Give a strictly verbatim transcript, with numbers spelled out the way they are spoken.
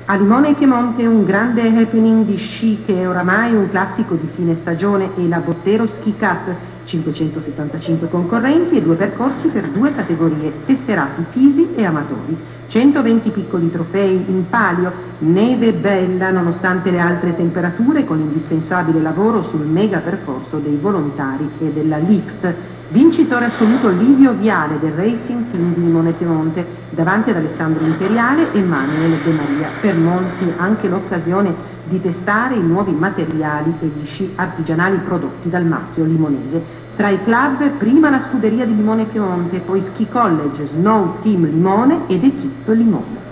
A Limone e Piemonte un grande happening di sci che è oramai un classico di fine stagione è la Bottero Ski Cup, cinquecentosettantacinque concorrenti e due percorsi per due categorie, tesserati, fisi e amatori. centoventi piccoli trofei in palio, neve bella nonostante le altre temperature con l'indispensabile lavoro sul mega percorso dei volontari e della L I P T. Vincitore assoluto Livio Viale del Racing Team di Limone e Piemonte, davanti ad Alessandro Imperiale e Manuel De Maria. Per molti anche l'occasione di testare i nuovi materiali e gli sci artigianali prodotti dal marchio limonese. Tra i club prima la scuderia di Limone e Piemonte, poi Ski College, Snow Team Limone ed Equipe Limone.